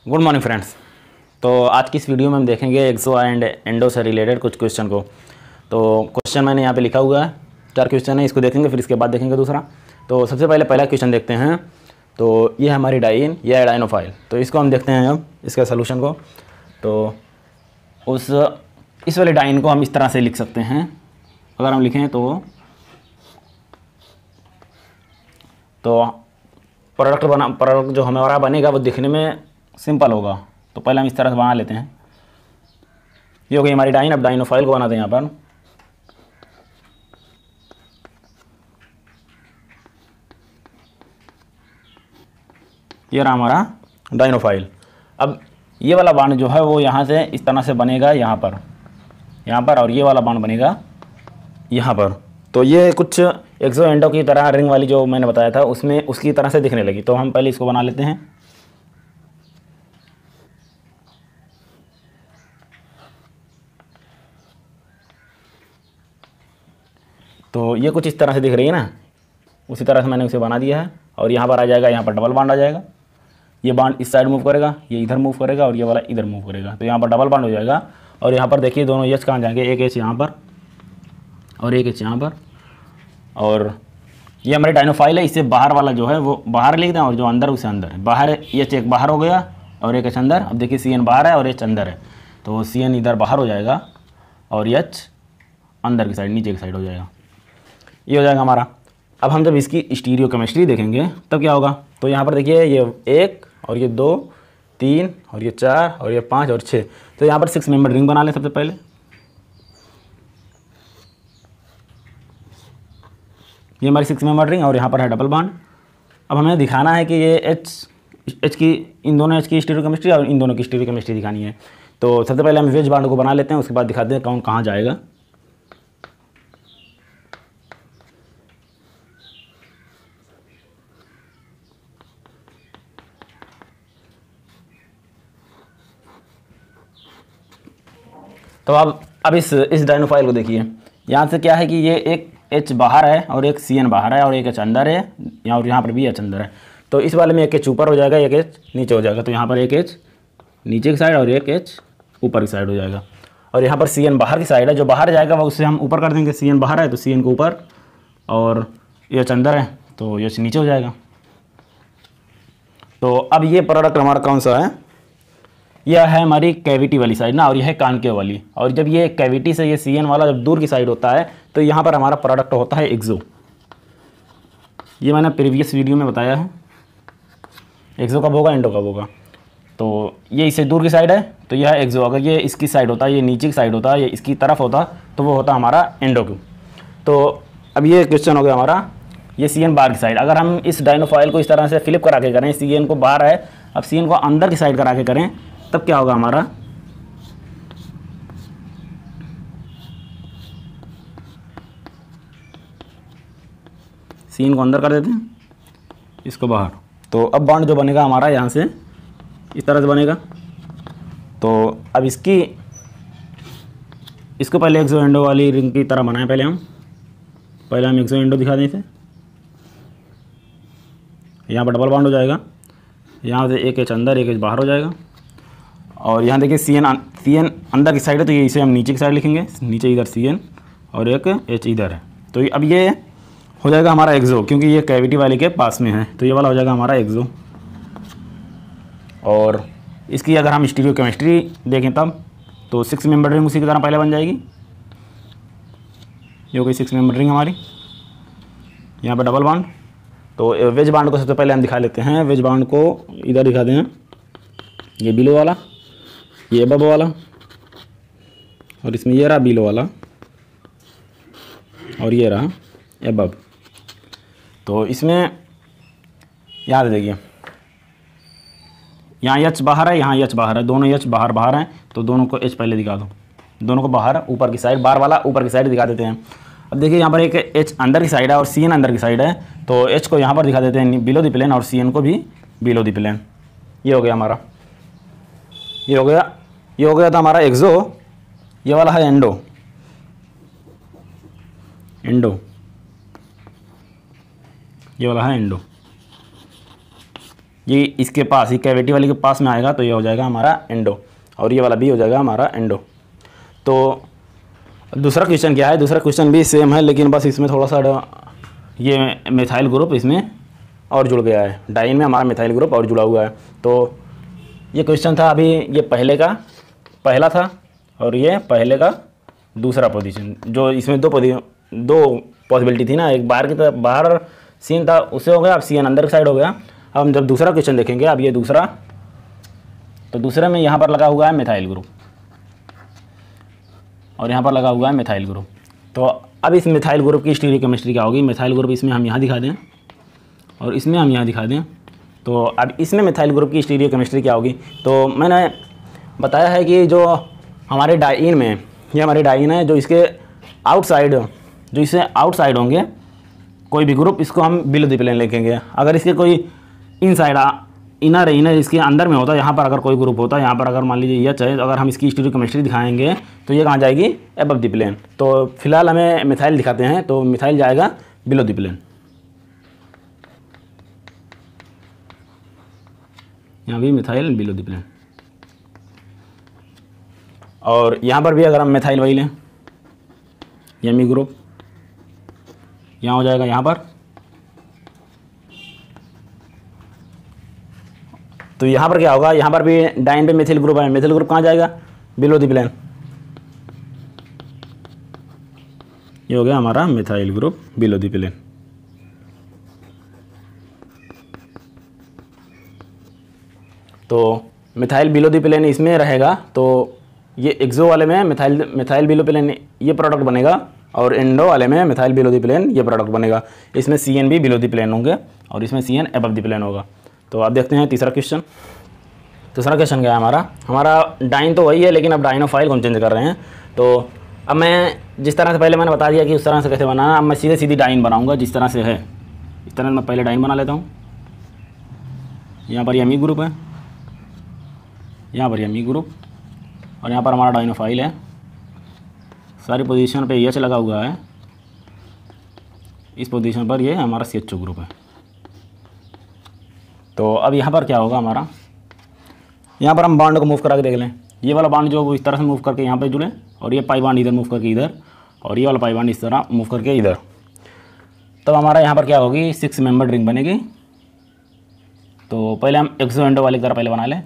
Good morning friends. तो आज की इस वीडियो में हम देखेंगे एक्सो एंड एंडो से रिलेटेड कुछ क्वेश्चन को। तो क्वेश्चन मैंने यहाँ पे लिखा हुआ है, 4 क्वेश्चन है, इसको देखेंगे, फिर इसके बाद देखेंगे दूसरा। तो सबसे पहले पहला क्वेश्चन देखते हैं। तो ये है हमारी डाइन, ये है डाइनोफाइल। तो इसको हम देखते हैं अब इसका सोल्यूशन को। तो इस वाले डाइन को हम इस तरह से लिख सकते हैं। अगर हम लिखें तो प्रोडक्ट जो हमारा बनेगा वो दिखने में सिंपल होगा। तो पहले हम इस तरह से बना लेते हैं। ये हो गई हमारी डाइन। अब डाइनोफाइल को बनाते हैं यहाँ पर। ये रहा हमारा डाइनोफाइल। अब ये वाला बाण जो है वो यहाँ से इस तरह से बनेगा यहाँ पर, और ये वाला बाण बनेगा यहाँ पर। तो ये कुछ एक्सो एंडो की तरह रिंग वाली जो मैंने बताया था उसमें उसकी तरह से दिखने लगी। तो हम पहले इसको बना लेते हैं। तो ये कुछ इस तरह से दिख रही है ना, उसी तरह से मैंने उसे बना दिया है। और यहाँ पर आ जाएगा, यहाँ पर डबल बांड आ जाएगा। ये बांड इस साइड मूव करेगा, ये इधर मूव करेगा, और ये वाला इधर मूव करेगा। तो यहाँ पर डबल बांड हो जाएगा। और यहाँ पर देखिए दोनों एच कहाँ जाएंगे, एक एच यहाँ पर और एक एच यहाँ पर। और ये हमारे डाइनोफाइल है। इससे बाहर वाला जो है वो बाहर लिख दें, और जो अंदर उसे अंदर है। बाहर एच एक बाहर हो गया और एक एच अंदर। अब देखिए सी एन बाहर है और एच अंदर है। तो सी एन इधर बाहर हो जाएगा और एच अंदर की साइड, नीचे की साइड हो जाएगा। ये हो जाएगा हमारा। अब हम जब इसकी स्टीरियो केमिस्ट्री देखेंगे तब क्या होगा। तो यहाँ पर देखिए ये 1 और ये 2 3 और ये 4 और ये 5 और 6। तो यहाँ पर 6 मेंबर रिंग बना लें सबसे पहले। ये हमारी 6 मेंबर रिंग और यहाँ पर है डबल बॉन्ड। अब हमें दिखाना है कि ये एच की, इन दोनों एच की स्टीरियो केमिस्ट्री और इन दोनों की स्टीरियो केमिस्ट्री दिखानी है। तो सबसे पहले हम वेज बॉन्ड को बना लेते हैं, उसके बाद दिखाते हैं कौन कहाँ जाएगा। तो अब इस डाइनोफाइल को देखिए। यहाँ से क्या है कि ये एक एच बाहर है और एक सी एन बाहर है और एक एच अंदर है, और यहाँ पर भी एच अंदर है। तो इस वाले में एक एच ऊपर हो जाएगा, एक एच नीचे हो जाएगा। तो यहाँ पर एक एच नीचे की साइड और एक एच ऊपर की साइड हो जाएगा। और यहाँ पर सी एन बाहर की साइड है, जो बाहर जाएगा वो उससे हम ऊपर कर देंगे। सी एन बाहर है तो सी एन को ऊपर, और एच अंदर है तो एच नीचे हो जाएगा। तो अब ये प्रोडक्ट हमारा कौन सा है, यह है हमारी कैविटी वाली साइड ना, और यह है कॉनकेव वाली। और जब ये कैविटी से ये सी एन वाला जब दूर की साइड होता है तो यहाँ पर हमारा प्रोडक्ट होता है एक्सो। ये मैंने प्रीवियस वीडियो में बताया है एक्सो कब होगा, एंडो कब होगा। तो ये इससे दूर की साइड है तो यह है एक्सो। अगर ये इसकी साइड होता, ये नीचे की साइड होता, ये इसकी तरफ होता तो वो होता हमारा एंडो क्यू। तो अब ये क्वेश्चन हो गया हमारा, ये सी एन बाहर की साइड। अगर हम इस डाइनोफाइल को इस तरह से फ्लिप करा के करें, सी एन को बाहर है, अब सी एन को अंदर की साइड करा के करें, तब क्या होगा हमारा। सीन को अंदर कर देते हैं, इसको बाहर। तो अब बॉन्ड जो बनेगा हमारा यहाँ से इस तरह से बनेगा। तो अब इसको पहले एक्सो एंडो वाली रिंग की तरह बनाएं। पहले हम एक्सो एंडो दिखा दें इसे। यहाँ पर डबल बॉन्ड हो जाएगा, यहाँ से एक एच अंदर एक एच बाहर हो जाएगा। और यहाँ देखिए सी एन अंदर की साइड है तो ये इसे हम नीचे की साइड लिखेंगे, नीचे इधर सी एन और एक एच इधर है। तो अब ये हो जाएगा हमारा एक्सो, क्योंकि ये कैविटी वाले के पास में है। तो ये वाला हो जाएगा हमारा एक्सो। और इसकी अगर हम स्टीरियो केमिस्ट्री देखें तब तो 6 मेंबर रिंग उसी की तरह पहले बन जाएगी। ये हो गई 6 मेंबर रिंग हमारी। यहाँ पर डबल बॉन्ड। तो वेज बॉन्ड को सबसे पहले हम दिखा लेते हैं। वेज बॉन्ड को इधर दिखा दें, ये बिलो वाला, ये अबव वाला, और इसमें ये रहा बिलो वाला और ये रहा अबव। तो इसमें याद देखिए, यहाँ एच बाहर है, यहाँ एच बाहर है, दोनों एच बाहर बाहर हैं। तो दोनों को एच पहले दिखा दो, दोनों को बाहर ऊपर की साइड, बार वाला ऊपर की साइड दिखा देते हैं। अब देखिए यहाँ पर एक एच अंदर की साइड है और सी एन अंदर की साइड है। तो एच को यहाँ पर दिखा देते हैं बिलो द प्लेन और सी एन को भी बिलो द प्लेन। ये हो गया हमारा, ये हो गया था हमारा एक्सो। ये वाला है एंडो। ये वाला है एंडो। ये इसके पास, ये कैविटी वाले के पास में आएगा तो ये हो जाएगा हमारा एंडो, और ये वाला भी हो जाएगा हमारा एंडो। तो दूसरा क्वेश्चन क्या है, दूसरा क्वेश्चन भी सेम है, लेकिन बस इसमें थोड़ा सा ये मिथाइल ग्रुप इसमें और जुड़ गया है, डाइन में हमारा मिथाइल ग्रुप और जुड़ा हुआ है। तो ये क्वेश्चन था अभी, ये पहले का पहला था और ये पहले का दूसरा पोजीशन, जो इसमें दो पॉसिबिलिटी थी ना, एक बाहर की तरफ बाहर सीन था उससे हो गया, अब सीएन अंदर की साइड हो गया। अब हम जब दूसरा क्वेश्चन देखेंगे, अब ये दूसरा, तो दूसरे में यहाँ पर लगा हुआ है मिथाइल ग्रुप और यहाँ पर लगा हुआ है मिथाइल ग्रुप। तो अब इस मिथाइल ग्रुप की स्टीरियोकेमिस्ट्री क्या होगी, मिथाइल ग्रुप इसमें हम यहाँ दिखा दें और इसमें हम यहाँ दिखा दें। तो अब इसमें मिथाइल ग्रुप की स्टीरियोकेमिस्ट्री क्या होगी, तो मैंने बताया है कि जो हमारे डाइन में, ये हमारे डाइन है, जो इसके आउटसाइड, जो इससे आउटसाइड होंगे कोई भी ग्रुप, इसको हम बिलो द प्लेन लिखेंगे। अगर इसके कोई इनसाइड इनर इसके अंदर में होता है, यहाँ पर अगर कोई ग्रुप होता है, यहाँ पर अगर मान लीजिए ये चाहे, तो अगर हम इसकी स्टीरियोकेमिस्ट्री दिखाएंगे तो ये कहाँ जाएगी, एबव द प्लेन। तो फिलहाल हमें मिथाइल दिखाते हैं, तो मिथाइल जाएगा बिलो द प्लेन, यहाँ भी मिथाइल बिलो द प्लेन। और यहाँ पर भी अगर हम मिथाइल वही लें, यमी ग्रुप यहाँ हो जाएगा, यहाँ पर तो यहाँ पर क्या होगा, यहाँ पर भी डाइन पे मिथिल ग्रुप है, मिथिल ग्रुप कहाँ जाएगा, बिलो द प्लेन। ये हो गया हमारा methyl group below the plane. तो मिथाइल बिलो द प्लेन इसमें रहेगा, तो ये एक्सो वाले में मिथाइल बिलो प्लेन ये प्रोडक्ट बनेगा, और एंडो वाले में मिथाइल बिलो द प्लेन ये प्रोडक्ट बनेगा। इसमें CN भी बिलो द प्लेन होंगे और इसमें CN एबव द प्लेन होगा। तो अब देखते हैं तीसरा क्वेश्चन। तीसरा क्वेश्चन क्या है हमारा डाइन तो वही है, लेकिन अब डाइनोफाइल को हम चेंज कर रहे हैं। तो अब मैं जिस तरह से पहले मैंने बता दिया कि उस तरह से कैसे बनाना, अब मैं सीधी डाइन बनाऊंगा जिस तरह से है, इस तरह मैं पहले डाइन बना लेता हूँ। यहाँ पर यमी ग्रुप है, यहाँ पर यमी ग्रुप, और यहाँ पर हमारा डाइनोफाइल है। सारी पोजीशन पे एच लगा हुआ है, इस पोजीशन पर ये हमारा CHO ग्रुप है। तो अब यहाँ पर क्या होगा हमारा, यहाँ पर हम बॉन्ड को मूव करा के देख लें। ये वाला बॉन्ड जो इस तरह से मूव करके यहाँ पे जुड़े, और ये पाई बॉन्ड इधर मूव करके इधर, और ये वाला पाई बॉन्ड इस तरह मूव करके इधर। तब हमारा यहाँ पर क्या होगी, 6 मेंबर रिंग बनेगी। तो पहले हम एक्सो एंडो वाली तरह पहले बना लें।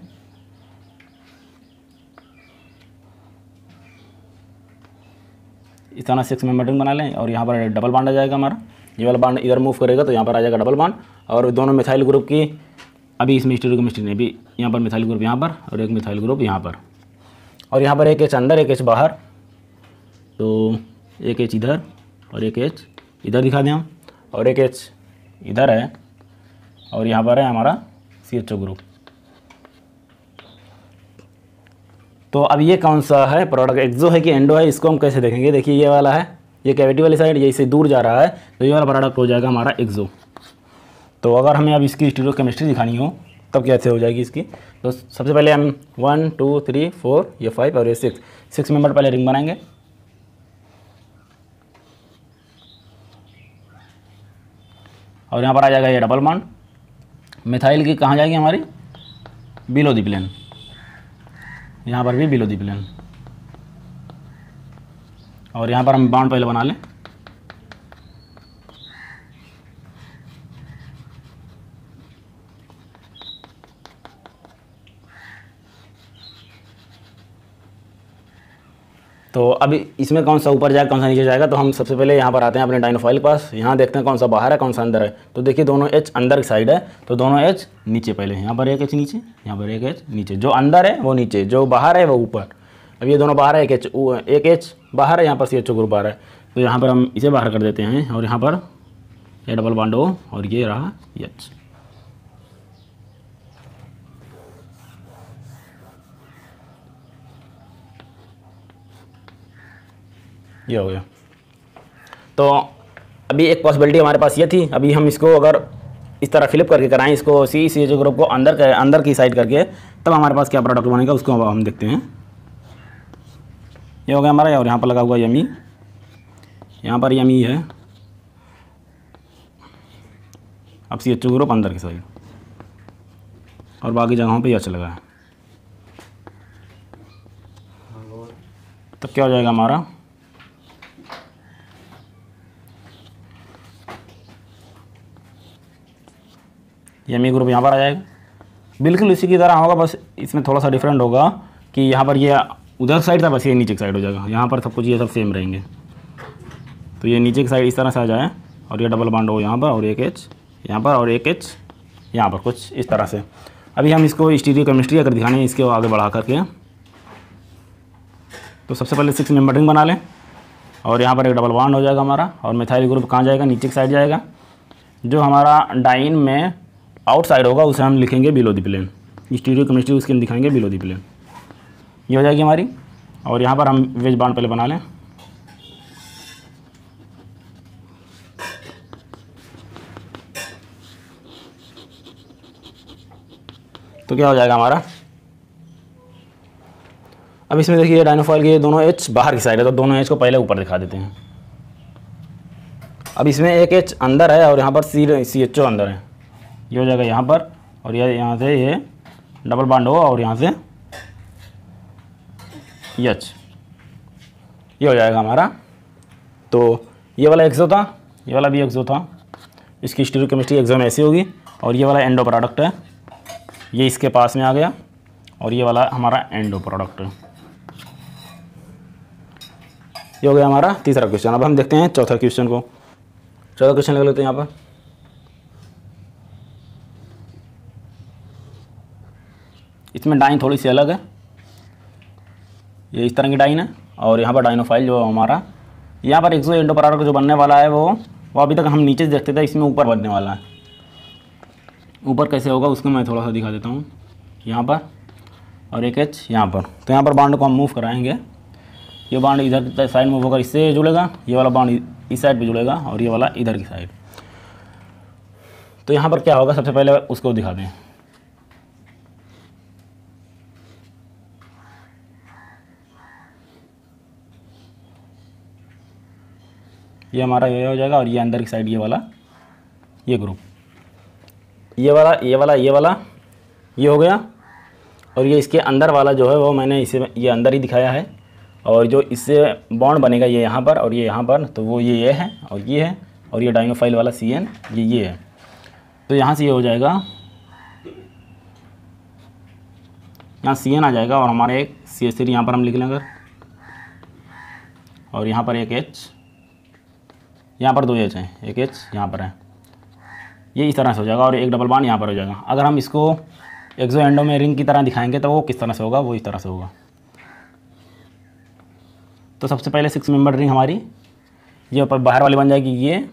इस तरह 6 मेंबर रिंग बना लें, और यहाँ पर डबल बॉन्ड आ जाएगा हमारा। ये वाला बॉन्ड इधर मूव करेगा तो यहाँ पर आ जाएगा डबल बॉन्ड, और दोनों मिथाइल ग्रुप की अभी इसमें स्टीरियोकेमिस्ट्री ने भी, यहाँ पर मिथाइल ग्रुप यहाँ पर और एक मिथाइल ग्रुप यहाँ पर, और यहाँ पर एक H अंदर एक H बाहर। तो एक H इधर और एक H इधर दिखा दें हम, और एक H इधर है और यहाँ पर है हमारा CHO ग्रुप। तो अब ये कौन सा है प्रोडक्ट, एक्सो है कि एंडो है, इसको हम कैसे देखेंगे। देखिए ये वाला है, ये कैविटी वाली साइड, ये इससे दूर जा रहा है, तो ये वाला प्रोडक्ट हो जाएगा हमारा एक्सो। तो अगर हमें अब इसकी स्टीरियोकेमिस्ट्री दिखानी हो तब कैसे हो जाएगी इसकी, तो सबसे पहले हम 1 2 3 4 ये 5 और ये 6 मेंबर पहले रिंग बनाएंगे। और यहाँ पर आ जाएगा ये डबल बॉन्ड। मिथाइल की कहाँ जाएगी हमारी, बिलो द प्लेन, यहाँ पर भी बिलो द प्लेन, और यहाँ पर हम बॉन्ड पहले बना लें। तो अभी इसमें कौन सा ऊपर जाएगा कौन सा नीचे जाएगा, तो हम सबसे पहले यहाँ पर आते हैं अपने डाइनोफाइल के पास। यहाँ देखते हैं कौन सा बाहर है कौन सा अंदर है। तो देखिए दोनों H अंदर की साइड है, तो दोनों H नीचे पहले, यहाँ पर एक H नीचे, यहाँ पर एक H नीचे, जो अंदर है वो नीचे, जो बाहर है वो ऊपर। अब ये दोनों बाहर है, एक H बाहर है, यहाँ पर CHO ग्रुप बाहर है, तो यहाँ पर हम इसे बाहर कर देते हैं, और यहाँ पर ये डबल बॉन्ड हो और ये रहा H। ये हो गया। तो अभी एक पॉसिबिलिटी हमारे पास ये थी, अभी हम इसको अगर इस तरह फ्लिप करके कराएं, इसको CHO ग्रुप को अंदर की साइड करके, तब हमारे पास क्या प्रोडक्ट बनेगा उसको हम देखते हैं। ये हो गया हमारा, और यहाँ पर लगा हुआ यमी, यहाँ पर यमी है। अब CHO ग्रुप अंदर की साइड, और बाकी जगहों पे एच लगा है। तो क्या हो जाएगा हमारा, ये एमी ग्रुप यहाँ पर आ जाएगा। बिल्कुल इसी की तरह होगा, बस इसमें थोड़ा सा डिफरेंट होगा कि यहाँ पर ये उधर साइड था, बस ये नीचे की साइड हो जाएगा। यहाँ पर सब कुछ ये सब सेम रहेंगे। तो ये नीचे की साइड इस तरह से आ जाए और ये डबल बॉन्ड हो यहाँ पर और एक एच यहाँ पर और एक एच यहाँ पर, कुछ इस तरह से। अभी हम इसको स्टीरियो केमिस्ट्री अगर दिखाने हैं इसके आगे बढ़ा करके, तो सबसे पहले 6 मेंबर रिंग बना लें और यहाँ पर एक डबल बॉन्ड हो जाएगा हमारा। और मिथाइल ग्रुप कहाँ जाएगा, नीचे की साइड जाएगा। जो हमारा डाइन में आउटसाइड होगा उसे हम लिखेंगे below the plane. Stereochemistry उसके दिखाएंगे बिलो द प्लेन, ये हो जाएगी हमारी। और यहाँ पर हम वेज बॉन्ड पहले बना लें। तो क्या हो जाएगा हमारा, अब इसमें देखिए डाइनोफाइल के दोनों एच बाहर की साइड है, तो दोनों एच को पहले ऊपर दिखा देते हैं। अब इसमें एक एच अंदर है और यहाँ पर सी एच ओ अंदर है, ये हो जाएगा यहाँ पर। और ये यहाँ से ये डबल बॉन्ड हो और यहाँ से एच, ये हो जाएगा हमारा। तो ये वाला एक्सो था, ये वाला भी एक्सो था। इसकी स्टीरियो केमिस्ट्री एक्सो में ऐसी होगी। और ये वाला एंडो प्रोडक्ट है, ये इसके पास में आ गया। और ये वाला हमारा एंडो प्रोडक्ट है। ये हो गया हमारा तीसरा क्वेश्चन। अब हम देखते हैं चौथा क्वेश्चन को। चौथा क्वेश्चन लग लेते हैं यहाँ पर। इसमें डाइन थोड़ी सी अलग है, ये इस तरह की डाइन है। और यहाँ पर डाइनोफाइल जो हमारा यहाँ पर एक्सो एंडो प्रोडक्ट जो बनने वाला है वो अभी तक हम नीचे से देखते थे, इसमें ऊपर बनने वाला है। ऊपर कैसे होगा उसको मैं थोड़ा सा दिखा देता हूँ। यहाँ पर और एक एच यहाँ पर, तो यहाँ पर बॉन्ड को हम मूव कराएंगे। ये बॉन्ड इधर की साइड मूव होकर इससे जुड़ेगा, ये वाला बॉन्ड इस साइड पे जुड़ेगा और ये वाला इधर की साइड। तो यहाँ पर क्या होगा, सबसे पहले उसको दिखा दें। ये हमारा ये हो जाएगा और ये अंदर की साइड ये वाला ये ग्रुप, ये वाला ये वाला ये वाला ये हो गया। और ये इसके अंदर वाला जो है वो मैंने इसे ये अंदर ही दिखाया है। और जो इससे बॉन्ड बनेगा ये यहाँ पर और ये यहाँ पर, तो वो ये है और ये है। और ये डाइनोफाइल वाला CN ये है। तो यहाँ से ये हो जाएगा, यहाँ CN आ जाएगा और हमारे एक CH3 यहाँ पर हम लिख लेंगे। और यहाँ पर एक H, यहाँ पर 2 H हैं, एक H यहाँ पर है। ये इस तरह से हो जाएगा और एक डबल बॉन्ड यहाँ पर हो जाएगा। अगर हम इसको एक्सो एंडो में रिंग की तरह दिखाएंगे तो वो किस तरह से होगा, वो इस तरह से होगा। तो सबसे पहले 6 मेंबर रिंग हमारी ये ऊपर बाहर वाली बन जाएगी,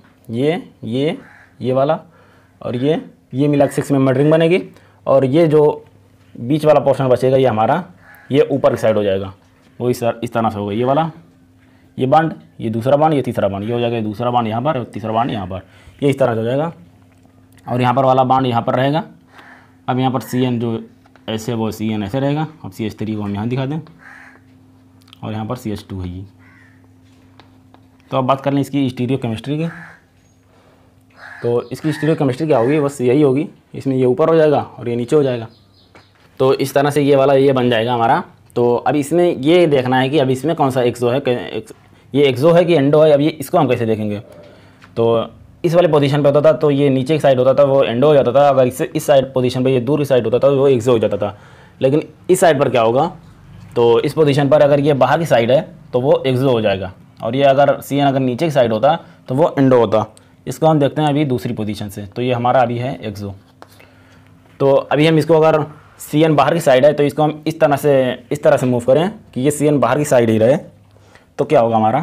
ये वाला और ये मिला 6 मेंबर रिंग बनेगी। और ये जो बीच वाला पोर्शन बचेगा ये हमारा ये ऊपर की साइड हो जाएगा, वो इस तरह से होगा। ये वाला ये बॉन्ड, ये दूसरा बॉन्ड, ये तीसरा बॉन्ड, ये हो जाएगा दूसरा बॉन्ड यहाँ पर और तीसरा बॉन्ड यहाँ पर, ये इस तरह से हो जाएगा। और यहाँ पर वाला बॉन्ड यहाँ पर रहेगा। अब यहाँ पर CN जो ऐसे वो CN ऐसे रहेगा। अब CH3 को हम यहाँ दिखा दें और यहाँ पर CH2 है ये। तो अब बात कर लें इसकी स्टीरियो केमिस्ट्री की। तो इसकी स्टीरियो केमिस्ट्री क्या होगी, बस यही होगी। इसमें ये ऊपर हो जाएगा और ये नीचे हो जाएगा। तो इस तरह से ये वाला ये बन जाएगा हमारा। तो अब इसमें ये देखना है कि अब इसमें कौन सा एक्सो है, ये एक्सो है कि एंडो है। अब ये इसको हम कैसे देखेंगे, तो इस वाले पोजीशन पे होता था तो ये नीचे की साइड होता था, वो एंडो हो जाता था। अगर इस साइड पोजीशन पे ये दूर की साइड होता था तो वो एक्सो हो जाता था। लेकिन इस साइड पर क्या होगा, तो इस पोजीशन पर अगर ये बाहर की साइड है तो वो एक्सो हो जाएगा। और ये अगर CN अगर नीचे की साइड होता तो वो एंडो होता। इसको हम देखते हैं अभी दूसरी पोजीशन से। तो ये हमारा अभी है एक्सो। तो अभी हम इसको अगर CN बाहर की साइड है तो इसको हम इस तरह से मूव करें कि ये CN बाहर की साइड ही रहे, तो क्या होगा हमारा,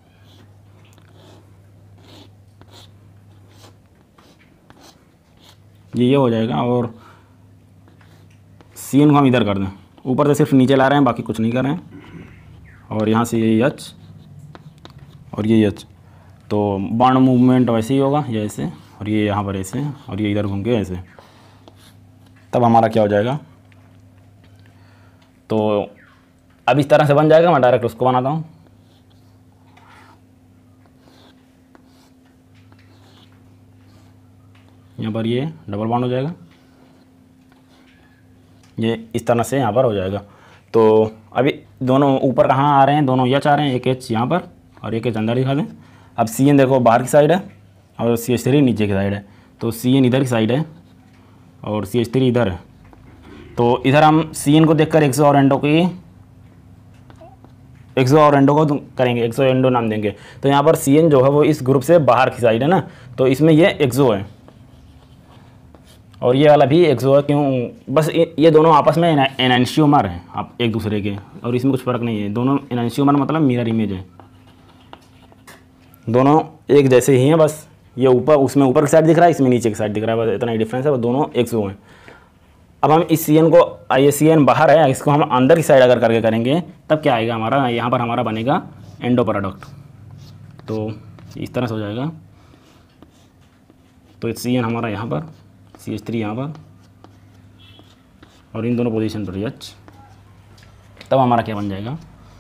ये हो जाएगा। और CN को हम इधर कर दें, ऊपर से सिर्फ नीचे ला रहे हैं, बाकी कुछ नहीं कर रहे हैं। और यहाँ से ये H और ये H, तो बॉन्ड मूवमेंट वैसे ही होगा, ये ऐसे और ये यहाँ पर ऐसे और ये इधर घूम के ऐसे। तब हमारा क्या हो जाएगा, तो अब इस तरह से बन जाएगा। मैं डायरेक्ट उसको बनाता हूँ। यहाँ पर ये डबल बॉन्ड हो जाएगा ये इस तरह से यहाँ पर हो जाएगा। तो अभी दोनों ऊपर कहाँ आ रहे हैं, दोनों एच आ रहे हैं, एक एच यहाँ पर और एक एच अंदर दिखा दें। अब सी एन देखो बाहर की साइड है और सी एच थ्री नीचे की साइड है, तो सी एन इधर की साइड है और सी एच थ्री इधर है। तो इधर हम सी एन को देखकर एक्सो और एंडो को करेंगे, एक्सो एंडो नाम देंगे। तो यहाँ पर सी एन जो है वो इस ग्रुप से बाहर की साइड है ना, तो इसमें ये एक्सो है और ये वाला भी एक्सो है। क्यों, बस ये दोनों आपस में एनांशियोमर हैं आप एक दूसरे के, और इसमें कुछ फ़र्क नहीं है। दोनों एनांशियोमर मतलब मिरर इमेज है, दोनों एक जैसे ही हैं, बस ये ऊपर उसमें ऊपर की साइड दिख रहा है, इसमें नीचे की साइड दिख रहा है, बस इतना ही डिफरेंस है, वो दोनों एक्सो हैं। अब हम इस सी एन को, ये सी एन बाहर है, इसको हम अंदर की साइड अगर करके करेंगे तब क्या आएगा हमारा, यहाँ पर हमारा बनेगा एंडो प्रोडक्ट। तो इस तरह से हो जाएगा। तो सी एन हमारा यहाँ पर, सी एच थ्री यहाँ पर और इन दोनों पोजीशन पर एच, तब हमारा क्या बन जाएगा,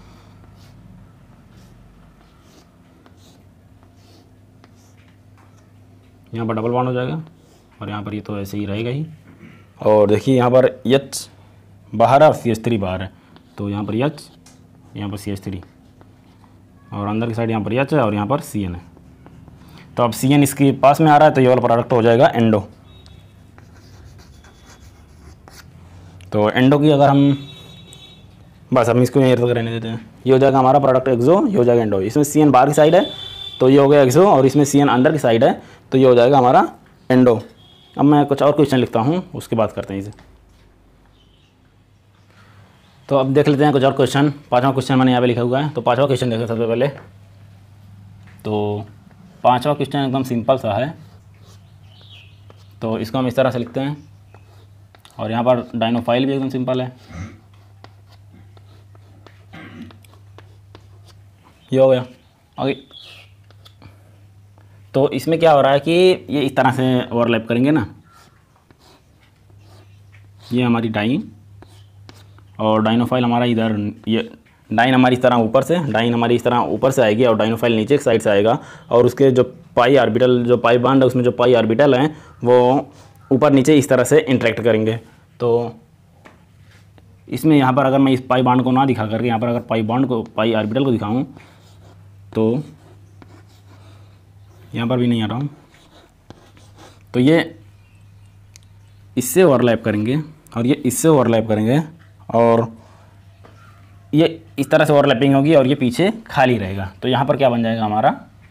यहाँ पर डबल बॉन्ड हो जाएगा और यहाँ पर ये तो ऐसे ही रहेगा ही। और देखिए यहाँ पर एच बाहर है और सी एच थ्री बाहर है, तो यहाँ पर एच, यहाँ पर सी एच थ्री और अंदर की साइड यहाँ पर एच है और यहाँ पर सी एन है। तो अब सी एन इसके पास में आ रहा है, तो ये वाला प्रोडक्ट हो जाएगा एंडो। तो एंडो की अगर हम, बस हम इसको यहीं तक रहने देते हैं, ये हो जाएगा हमारा प्रोडक्ट एक्सो, ये हो जाएगा एंडो। इसमें सी एन बाहर की साइड है तो ये हो गया एक्सो, और इसमें सी एन अंदर की साइड है तो ये हो जाएगा हमारा एंडो। अब मैं कुछ और क्वेश्चन लिखता हूँ, उसके बाद करते हैं इसे। तो अब देख लेते हैं कुछ और क्वेश्चन। पांचवा क्वेश्चन मैंने यहाँ पे लिखा हुआ है, तो पांचवा क्वेश्चन देखें सबसे पहले। तो पांचवा क्वेश्चन एकदम सिंपल सा है, तो इसको हम इस तरह से लिखते हैं और यहाँ पर डायनोफाइल भी एकदम सिंपल है, ये हो गया। आगे तो इसमें क्या हो रहा है कि ये इस तरह से ओवरलैप करेंगे ना, ये हमारी डाइन और डाइनोफाइल हमारा इधर, ये डाइन हमारी इस तरह ऊपर से, डाइन हमारी इस तरह ऊपर से आएगी और डाइनोफाइल नीचे की साइड से आएगा, और उसके जो पाई ऑर्बिटल, जो पाई बॉन्ड है उसमें जो पाई ऑर्बिटल हैं वो ऊपर नीचे इस तरह से इंटरेक्ट करेंगे। तो इसमें यहाँ पर अगर मैं इस पाई बॉन्ड को ना दिखा करके यहाँ पर अगर पाई ऑर्बिटल को दिखाऊँ तो यहाँ पर भी नहीं आ रहा हूँ, तो ये इससे ओवरलैप करेंगे और ये इससे ओवरलैप करेंगे और ये इस तरह से ओवरलैपिंग होगी और ये पीछे खाली रहेगा। तो यहाँ पर क्या बन जाएगा हमारा,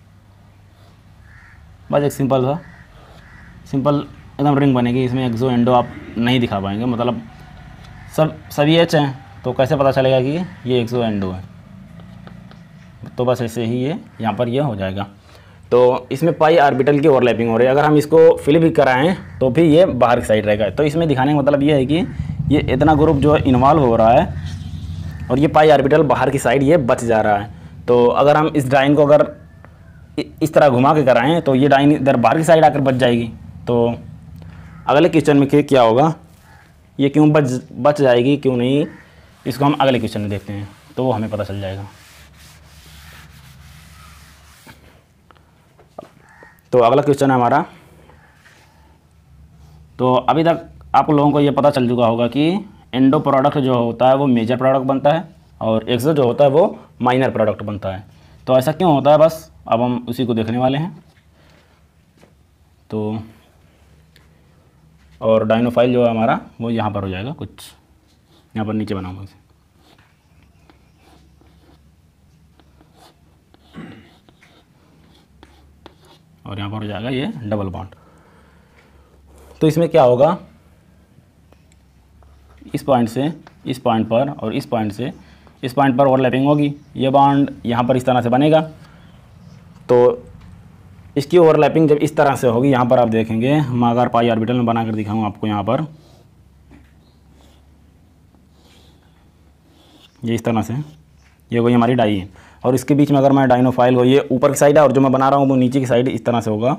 बस एक सिंपल एकदम रिंग बनेगी। इसमें एक्सो एंडो आप नहीं दिखा पाएंगे, मतलब सभी एच हैं, तो कैसे पता चलेगा कि ये एक्सो एंडो है। तो बस ऐसे ही ये यहाँ पर ये हो जाएगा। तो इसमें पाई ऑर्बिटल की ओवरलैपिंग हो रही है। अगर हम इसको फिल भी कराएं तो भी ये बाहर की साइड रहेगा। तो इसमें दिखाने का मतलब ये है कि ये इतना ग्रुप जो इन्वॉल्व हो रहा है और ये पाई ऑर्बिटल बाहर की साइड ये बच जा रहा है। तो अगर हम इस डाइन को अगर इस तरह घुमा के कराएं तो ये डाइन इधर बाहर की साइड आकर बच जाएगी। तो अगले क्वेश्चन में क्या होगा, ये क्यों बच जाएगी, क्यों नहीं, इसको हम अगले क्वेश्चन में देखते हैं, तो वो हमें पता चल जाएगा। तो अगला क्वेश्चन है हमारा। तो अभी तक आप लोगों को ये पता चल चुका होगा कि एंडो प्रोडक्ट जो होता है वो मेजर प्रोडक्ट बनता है और एक्सो जो होता है वो माइनर प्रोडक्ट बनता है। तो ऐसा क्यों होता है, बस अब हम उसी को देखने वाले हैं। तो और डाइनोफाइल जो है हमारा वो यहाँ पर हो जाएगा, कुछ यहाँ पर नीचे बनाऊंगा इसे। और यहाँ पर हो जाएगा ये डबल बॉन्ड। तो इसमें क्या होगा, इस पॉइंट से इस पॉइंट पर और इस पॉइंट से इस पॉइंट पर ओवरलैपिंग होगी। ये बॉन्ड यहाँ पर इस तरह से बनेगा। तो इसकी ओवरलैपिंग जब इस तरह से होगी, यहाँ पर आप देखेंगे, मैं अगर पाई ऑर्बिटल में बनाकर दिखाऊँ आपको, यहाँ पर ये इस तरह से ये कोई हमारी डाई है और इसके बीच में अगर मैं डाइनोफाइल को, ये ऊपर की साइड है और जो मैं बना रहा हूँ वो नीचे की साइड इस तरह से होगा।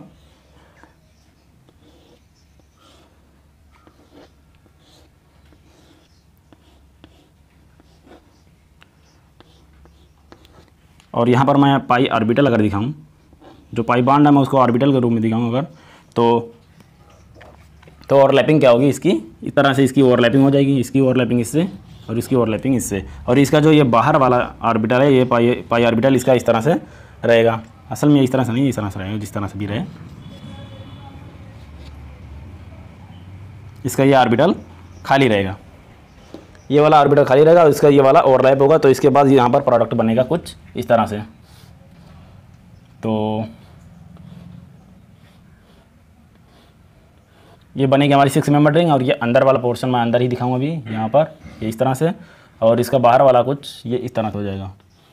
और यहाँ पर मैं पाई ऑर्बिटल अगर दिखाऊँ, जो पाई बॉन्ड है मैं उसको ऑर्बिटल के रूप में दिखाऊँ अगर, तो तो ओवरलैपिंग क्या होगी इसकी, इस तरह से इसकी ओवरलैपिंग हो जाएगी, इसकी ओवरलैपिंग इससे और इसकी ओवरलैपिंग इससे, और इसका जो ये बाहर वाला ऑर्बिटल है ये पाई ऑर्बिटल इसका इस तरह से रहेगा। असल में इस तरह से नहीं, इस तरह से रहेगा, जिस तरह से भी रहे इसका ये ऑर्बिटल खाली रहेगा, ये वाला ऑर्बिटल खाली रहेगा और इसका ये वाला ओवरलैप होगा। तो इसके बाद यहाँ पर प्रोडक्ट बनेगा कुछ इस तरह से। तो ये बनेगी हमारी 6 मेंबर रिंग, और ये अंदर वाला पोर्शन मैं अंदर ही दिखाऊंगा अभी यहाँ पर, ये इस तरह से, और इसका बाहर वाला कुछ ये इस तरह से हो जाएगा।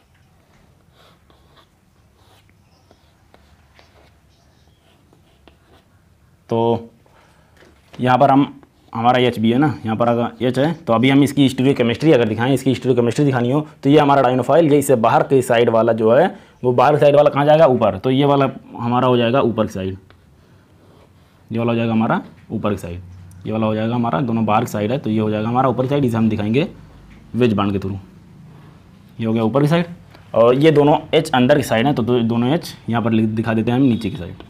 तो यहाँ पर हमारा एच बी है ना, यहाँ पर अगर एच है तो अभी हम इसकी स्टीरियो केमिस्ट्री अगर दिखाएं, इसकी स्टीरियो केमिस्ट्री दिखानी हो तो ये हमारा डाइनोफाइल, ये इससे बाहर के साइड वाला जो है वो बाहर की साइड वाला कहाँ जाएगा, ऊपर। तो ये वाला हमारा हो जाएगा ऊपर की साइड, ये वाला हो जाएगा हमारा ऊपर की साइड, ये वाला हो जाएगा हमारा, दोनों बाहर की साइड है तो ये हो जाएगा हमारा ऊपर की साइड। इसे हम दिखाएंगे वेज बांड के थ्रू। ये हो गया ऊपर की साइड, और ये दोनों एच अंदर की साइड है तो दोनों एच यहाँ पर दिखा देते हैं हम नीचे की साइड।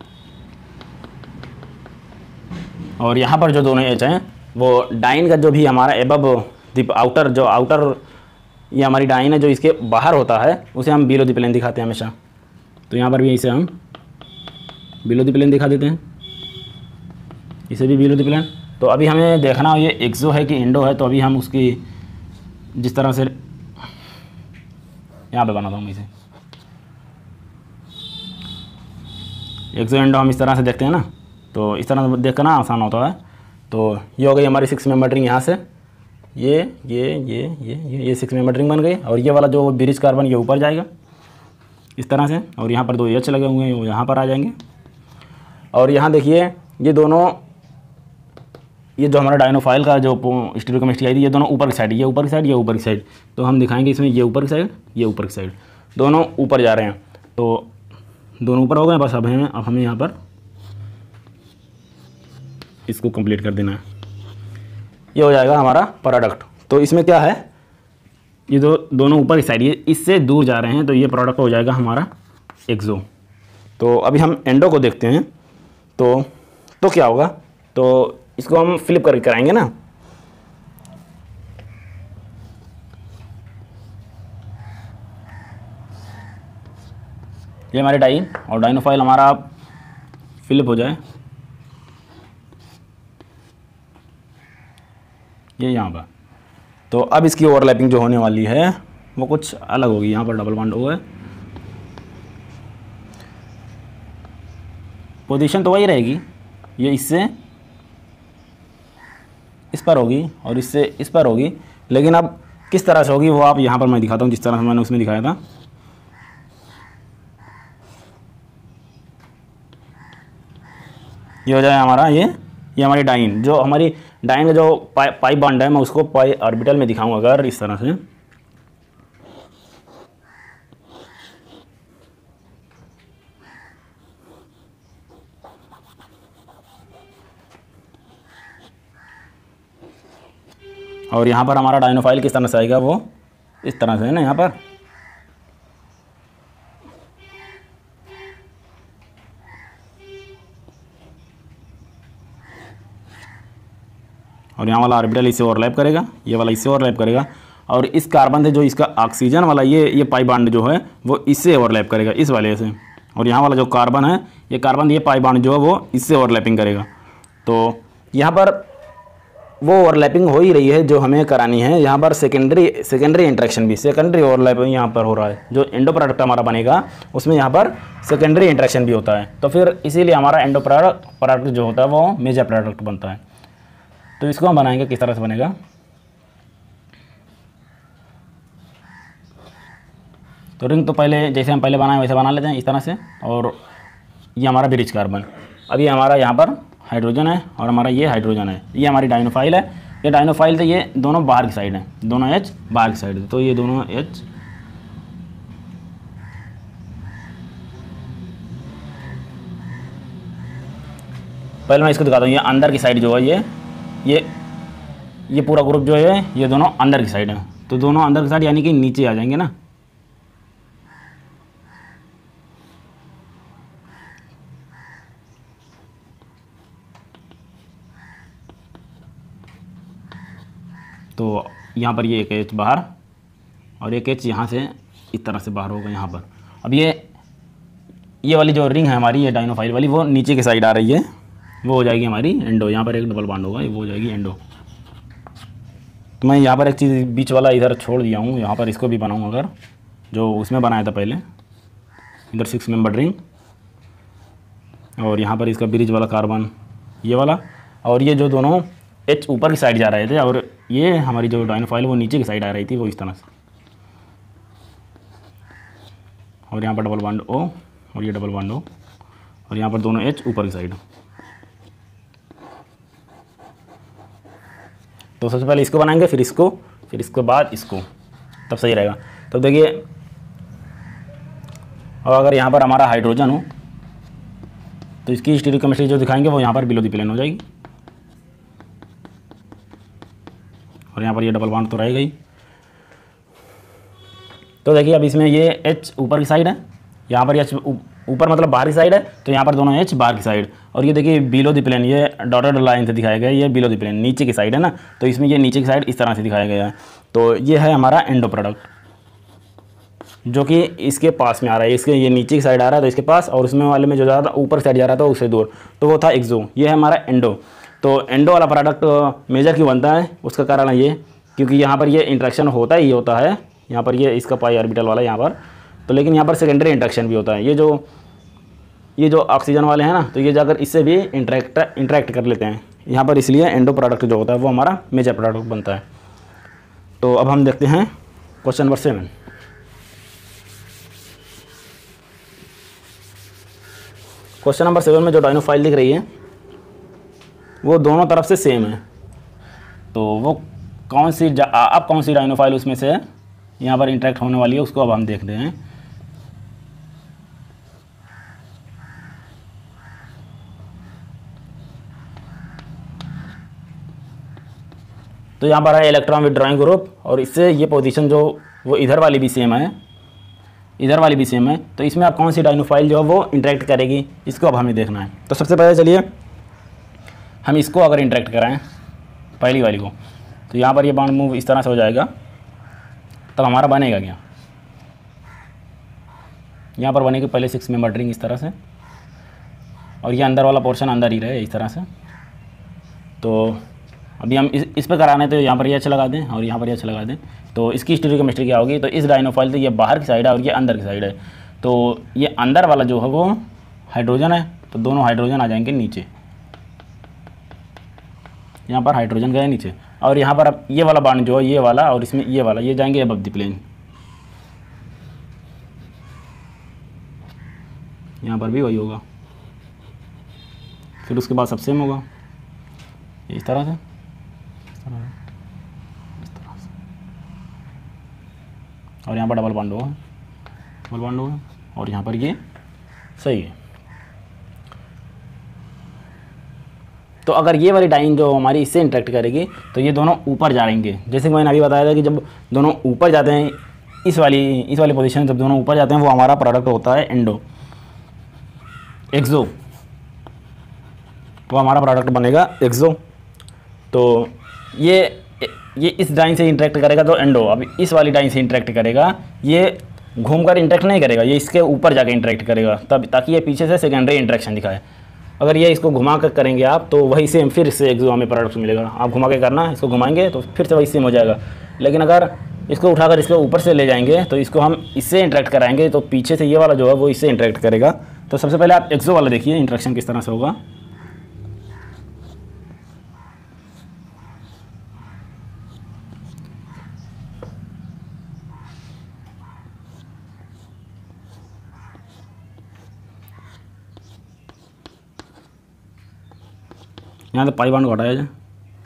और यहाँ पर जो दोनों एच हैं वो डाइन का जो भी हमारा एबव द आउटर, जो आउटर ये हमारी डाइन है जो इसके बाहर होता है उसे हम बिलो द प्लेन दिखाते हैं हमेशा। तो यहाँ पर भी इसे हम बिलो द प्लेन दिखा देते हैं, इसे भी बिलो द प्लेन। तो अभी हमें देखना ये एक्सो है कि इंडो है, तो अभी हम उसकी जिस तरह से यहाँ पे बनाता हूँ इसे एक्सो इंडो हम इस तरह से देखते हैं ना, तो इस तरह से देखना आसान होता है। तो ये हो गई हमारी 6 मेंबर रिंग, यहाँ से ये 6 मेंबर रिंग बन गई, और ये वाला जो ब्रिज कार्बन ये ऊपर जाएगा इस तरह से, और यहाँ पर 2 एच लगे हुए हैं वो यहाँ पर आ जाएंगे। और यहाँ देखिए ये दोनों, ये जो हमारा डाइनोफाइल का जो स्टीरियो केमिस्ट्री आई थी, ये दोनों ऊपर की साइड, ये ऊपर की साइड, ये ऊपर की साइड। तो हम दिखाएंगे इसमें ये ऊपर की साइड, ये ऊपर की साइड, दोनों ऊपर जा रहे हैं। तो दोनों ऊपर हो गए, बस अब हमें यहाँ पर इसको कंप्लीट कर देना है। ये हो जाएगा हमारा प्रोडक्ट। तो इसमें क्या है, ये दोनों ऊपर की साइड ये इससे दूर जा रहे हैं, तो ये प्रोडक्ट हो जाएगा हमारा एक्सो। तो अभी हम एंडो को देखते हैं। तो क्या होगा, तो इसको हम फ्लिप करके कराएंगे ना। ये हमारी डाइन और डाइनोफाइल हमारा फ्लिप हो जाए, ये यहाँ पर। तो अब इसकी ओवरलैपिंग जो होने वाली है वो कुछ अलग होगी। यहाँ पर डबल बॉन्ड हुआ है, पोजीशन तो वही रहेगी, ये इससे इस पर होगी और इससे इस पर होगी, लेकिन अब किस तरह से होगी वो आप यहाँ पर मैं दिखाता हूँ, जिस तरह से मैंने उसमें दिखाया था। ये हो जाए हमारा ये हमारी डाइन, जो हमारी डाइन का जो पाई बॉन्ड है मैं उसको पाई ऑर्बिटल में दिखाऊंगा अगर इस तरह से। और यहाँ पर हमारा डाइनोफाइल किस तरह से आएगा, वो इस तरह से है ना यहाँ पर। और यहाँ वाला ऑर्बिटल इससे ओवरलैप करेगा, ये वाला इससे ओवरलैप करेगा, और इस कार्बन से जो इसका ऑक्सीजन वाला ये पाई बॉन्ड जो है वो इससे ओवरलैप करेगा इस वाले से। और यहाँ वाला जो कार्बन है ये कार्बन ये पाई बॉन्ड जो है वो इससे ओवरलैपिंग करेगा। तो यहाँ पर वो ओवरलैपिंग हो ही रही है जो हमें करानी है। यहाँ पर सेकेंडरी इंटरेक्शन भी, सेकेंडरी ओवरलैपिंग यहाँ पर हो रहा है। जो एंडो प्रोडक्ट हमारा बनेगा उसमें यहाँ पर सेकेंडरी इंटरेक्शन भी होता है, तो फिर इसीलिए हमारा एंडो प्रोडक्ट जो होता है वो मेजर प्रोडक्ट बनता है। तो इसको हम बनाएंगे, किस तरह से बनेगा। तो रिंग तो पहले जैसे हम पहले बनाए वैसे बना लेते हैं इस तरह से। और ये हमारा ब्रिज कार्बन, अब ये हमारा यहाँ पर हाइड्रोजन है और हमारा ये हाइड्रोजन है। ये हमारी डाइनोफाइल है, ये डाइनोफाइल तो ये दोनों बाहर की साइड है, दोनों एच बाहर की साइड है। तो ये दोनों एच पहले मैं इसको दिखाता हूँ। ये अंदर की साइड जो है ये पूरा ग्रुप जो है ये दोनों अंदर की साइड है। तो दोनों अंदर की साइड यानी कि नीचे आ जाएंगे ना। तो यहाँ पर ये एक एच बाहर और एक एच यहाँ से इस तरह से बाहर होगा यहाँ पर। अब ये वाली जो रिंग है हमारी, ये डाइनोफाइल वाली, वो नीचे की साइड आ रही है, वो हो जाएगी हमारी एंडो। यहाँ पर एक डबल बॉन्ड होगा, वो हो जाएगी एंडो। तो मैं यहाँ पर एक चीज़ बीच वाला इधर छोड़ दिया हूँ, यहाँ पर इसको भी बनाऊँ अगर, जो उसमें बनाया था पहले, इधर 6 मेंबर रिंग, और यहाँ पर इसका ब्रिज वाला कार्बन ये वाला, और ये जो दोनों एच ऊपर की साइड जा रहे थे और ये हमारी जो डाइनोफाइल वो नीचे की साइड आ रही थी, वो इस तरह से। और यहाँ पर डबल बॉन्ड ओ और ये डबल बॉन्ड ओ, और यहाँ पर दोनों एच ऊपर की साइड। तो सबसे पहले इसको बनाएंगे, फिर इसको, फिर इसके बाद इसको, तब सही रहेगा। तो देखिए, और अगर यहाँ पर हमारा हाइड्रोजन हो तो इसकी स्टीरियोकेमिस्ट्री जो दिखाएंगे वो यहाँ पर बिलो द प्लेन हो जाएगी, और यहाँ पर ये डबल बॉन्ड तो रहेगा ही। तो देखिए अब इसमें ये एच ऊपर की साइड है, यहाँ पर एच ऊपर मतलब बाहर की साइड है, तो यहाँ पर दोनों एच बाहर की साइड, और ये देखिए बिलो द प्लेन, ये डॉटेड लाइन से दिखाया गया है, ये बिलो द प्लेन नीचे की साइड है ना, तो इसमें ये नीचे की साइड इस तरह से दिखाया गया है। तो ये है हमारा एंडो प्रोडक्ट, जो कि इसके पास में आ रहा है, इसके ये नीचे की साइड आ रहा है तो इसके पास, और उसमें वाले में जो ज़्यादा ऊपर साइड जा रहा था उससे दूर, तो वो था एक्सो। ये है हमारा एंडो। तो एंडो वाला प्रोडक्ट मेजर क्यों बनता है, उसका कारण है ये, क्योंकि यहाँ पर ये इंट्रैक्शन होता ही होता है, यहाँ पर ये इसका पाई ऑर्बिटल वाला यहाँ पर, तो लेकिन यहाँ पर सेकेंडरी इंट्रैक्शन भी होता है। ये जो ऑक्सीजन वाले हैं ना, तो ये जाकर इससे भी इंटरेक्ट कर लेते हैं यहाँ पर, इसलिए एंडो प्रोडक्ट जो होता है वो हमारा मेजर प्रोडक्ट बनता है। तो अब हम देखते हैं क्वेश्चन नंबर 7। क्वेश्चन नंबर 7 में जो डाइनोफाइल दिख रही है वो दोनों तरफ से सेम है, तो वो कौन सी अब कौन सी डाइनोफाइल उसमें से यहाँ पर इंटरेक्ट होने वाली है, उसको अब हम देखते हैं। तो यहाँ पर है इलेक्ट्रॉन विथड्रॉइंग ग्रुप, और इससे ये पोजीशन जो वो इधर वाली भी सेम है, इधर वाली भी सेम है, तो इसमें अब कौन सी डाइनोफाइल जो है वो इंटरेक्ट करेगी, इसको अब हमें देखना है। तो सबसे पहले चलिए हम इसको अगर इंटरेक्ट कराएं पहली वाली को, तो यहाँ पर ये बॉन्ड मूव इस तरह से हो जाएगा, तब हमारा बनेगा क्या, यहाँ पर बनेगी पहले 6 मेंबर रिंग इस तरह से, और ये अंदर वाला पोर्शन अंदर ही रहे इस तरह से। तो अभी हम इस पर कराने, तो यहाँ पर ये अच्छा लगा दें और यहाँ पर ये अच्छा लगा दें, तो इसकी स्टीरियोकेमिस्ट्री क्या होगी, तो इस डाइनोफाइल से ये बाहर की साइड है और ये अंदर की साइड है, तो ये अंदर वाला जो है वो हाइड्रोजन है, तो दोनों हाइड्रोजन आ जाएंगे नीचे, यहाँ पर हाइड्रोजन गए नीचे, और यहाँ पर अब ये वाला बॉन्ड जो है ये वाला और इसमें ये वाला, ये जाएंगे अबव द प्लेन, यहाँ पर भी वही होगा, फिर उसके बाद सब सेम होगा इस तरह से, और यहाँ पर डबल बॉन्ड होगा, और यहाँ पर ये सही है। तो अगर ये वाली डाइन जो हमारी इससे इंटरेक्ट करेगी तो ये दोनों ऊपर जाएंगे, जैसे कि मैंने अभी बताया था कि जब दोनों ऊपर जाते हैं इस वाली पोजीशन, जब दोनों ऊपर जाते हैं वो हमारा प्रोडक्ट होता है एक्सो, वो हमारा प्रोडक्ट बनेगा एक्सो। तो ये इस डाइन से इंटरेक्ट करेगा तो एंडो, अब इस वाली डाइन से इंटरेक्ट करेगा, ये घूमकर इंटरेक्ट नहीं करेगा, ये इसके ऊपर जाके इंटरेक्ट करेगा, तब ताकि ये पीछे से सेकेंडरी इंटरेक्शन दिखाए। अगर ये इसको घुमा कर करेंगे आप तो वही सेम फिर से एक्सो हमें प्रोडक्ट मिलेगा, आप घुमा के करना, इसको घुमाएंगे तो फिर से वही सेम हो जाएगा। लेकिन अगर इसको उठाकर इसको ऊपर से ले जाएंगे तो इसको हम इससे इंटरेक्ट कराएंगे, तो पीछे से ये वाला जो है वो इससे इंटरेक्ट करेगा। तो सबसे पहले आप एक्सो वाला देखिए इंटरेक्शन किस तरह से होगा। यहाँ से पाई बॉन्ड हटाया जाए,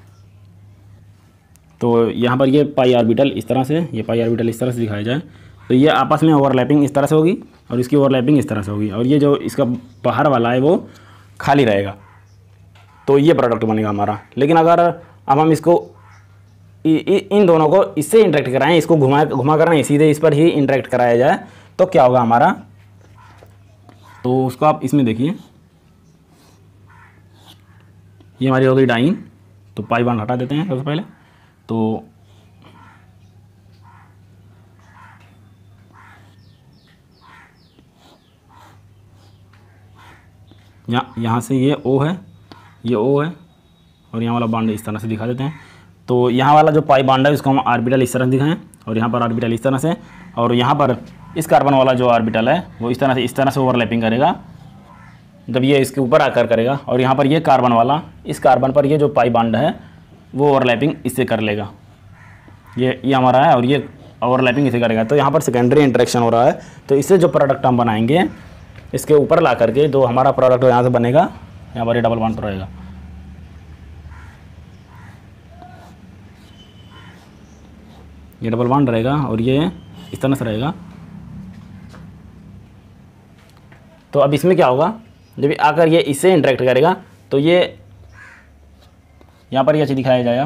तो यहाँ पर ये पाई ऑर्बिटल इस तरह से, ये पाई ऑर्बिटल इस तरह से दिखाया जाए, तो ये आपस में ओवरलैपिंग इस तरह से होगी और इसकी ओवरलैपिंग इस तरह से होगी, और ये जो इसका बाहर वाला है वो खाली रहेगा, तो ये प्रोडक्ट बनेगा हमारा। लेकिन अगर अब हम इसको इन दोनों को इससे इंटरेक्ट कराएं, इसको घुमा कर नहीं, सीधे इस पर ही इंटरेक्ट कराया जाए, तो क्या होगा हमारा, तो उसको आप इसमें देखिए, ये हमारी हो गई डाइन, तो पाई बॉन्ड हटा देते हैं सबसे पहले। तो यहाँ से ये O है, ये O है और यहाँ वाला बॉन्ड इस तरह से दिखा देते हैं। तो यहाँ वाला जो पाई बॉन्ड है उसको हम ऑर्बिटल इस तरह से दिखाएं और यहाँ पर ऑर्बिटल इस तरह से, और यहाँ पर इस कार्बन वाला जो ऑर्बिटल है वो इस तरह से ओवरलैपिंग करेगा जब ये इसके ऊपर आकर करेगा, और यहाँ पर ये कार्बन वाला इस कार्बन पर ये जो पाई बॉन्ड है वो ओवरलैपिंग इससे कर लेगा, ये हमारा है और ये ओवरलैपिंग इसे करेगा। तो यहाँ पर सेकेंडरी इंटरेक्शन हो रहा है। तो इससे जो प्रोडक्ट हम बनाएंगे इसके ऊपर ला करके जो हमारा प्रोडक्ट यहाँ से बनेगा, यहाँ पर ये डबल बॉन्ड रहेगा, ये डबल बॉन्ड रहेगा और ये इस तरह से रहेगा। तो अब इसमें क्या होगा, जब आकर ये इससे इंटरेक्ट करेगा तो ये यहाँ पर ये चीज़ दिखाया जाएगा।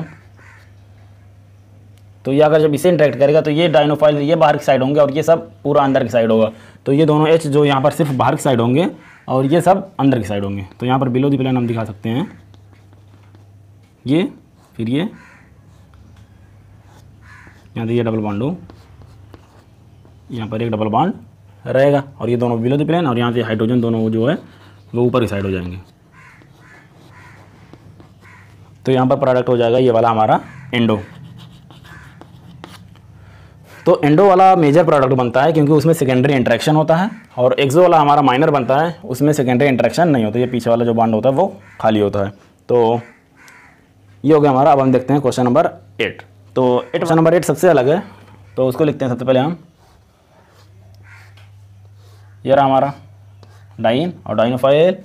तो ये अगर जब इससे इंटरेक्ट करेगा तो ये डाइनोफाइल ये बाहर की साइड होंगे और ये सब पूरा अंदर की साइड होगा। तो ये दोनों H जो यहाँ पर सिर्फ बाहर की साइड होंगे और ये सब अंदर की साइड होंगे। तो यहाँ पर बिलो दी प्लेन हम दिखा सकते हैं, ये फिर ये यहाँ ये डबल बॉन्ड हो, यहाँ पर एक डबल बॉन्ड रहेगा और ये दोनों बिलो दी प्लेन, और यहाँ से हाइड्रोजन दोनों जो है वो ऊपर की साइड हो जाएंगे। तो यहाँ पर प्रोडक्ट हो जाएगा ये वाला हमारा एंडो। तो एंडो वाला मेजर प्रोडक्ट बनता है क्योंकि उसमें सेकेंडरी इंटरेक्शन होता है, और एक्सो वाला हमारा माइनर बनता है, उसमें सेकेंडरी इंटरेक्शन नहीं होता, ये पीछे वाला जो बॉन्ड होता है वो खाली होता है। तो ये हो गया हमारा। अब हम देखते हैं क्वेश्चन नंबर 8। तो क्वेश्चन नंबर 8 सबसे अलग है, तो उसको लिखते हैं सबसे पहले हम। ये रहा हमारा डाइन और डाइनोफाइल,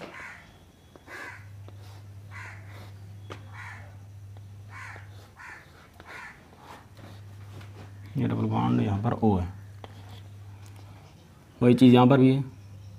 ये डबल बॉन्ड यहाँ पर O है, वही चीज़ यहाँ पर भी है।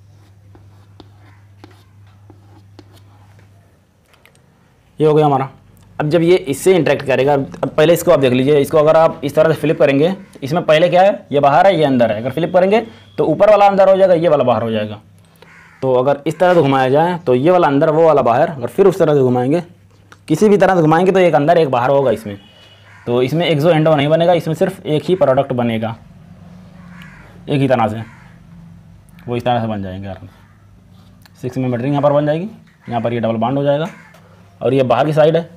ये हो गया हमारा। अब जब ये इससे इंटरेक्ट करेगा, अब पहले इसको आप देख लीजिए, इसको अगर आप इस तरह से फ्लिप करेंगे, इसमें पहले क्या है, ये बाहर है ये अंदर है। अगर फ्लिप करेंगे तो ऊपर वाला अंदर हो जाएगा, ये वाला बाहर हो जाएगा। तो अगर इस तरह से घुमाया जाए तो ये वाला अंदर वो वाला बाहर, अगर फिर उस तरह से घुमाएंगे, किसी भी तरह से घुमाएंगे तो एक अंदर एक बाहर होगा इसमें। तो इसमें एक्सो एंडो नहीं बनेगा, इसमें सिर्फ एक ही प्रोडक्ट बनेगा एक ही तरह से, वो इस तरह से बन जाएंगे। 6 में मेटरिंग यहाँ पर बन जाएगी, यहाँ पर ये डबल बॉन्ड हो जाएगा और ये बाहर की साइड है,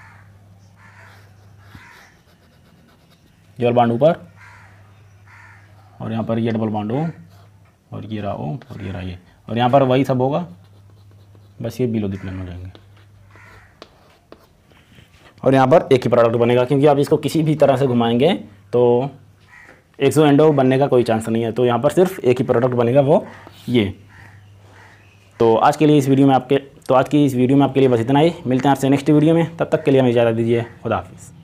डबल बॉन्ड ऊपर और यहाँ पर ये डबल बॉन्ड हो और ये रहा O और ये रहा ये, और यहाँ पर वही सब होगा, बस ये बिलो द प्लेन हो जाएंगे और यहाँ पर एक ही प्रोडक्ट बनेगा। क्योंकि आप इसको किसी भी तरह से घुमाएंगे तो एक्सो एंडो बनने का कोई चांस नहीं है। तो यहाँ पर सिर्फ एक ही प्रोडक्ट बनेगा, वो ये। तो आज की इस वीडियो में आपके लिए बस इतना ही। मिलते हैं आपसे नेक्स्ट वीडियो में, तब तक के लिए हमें इजाज़त दीजिए। खुदा हाफिज़।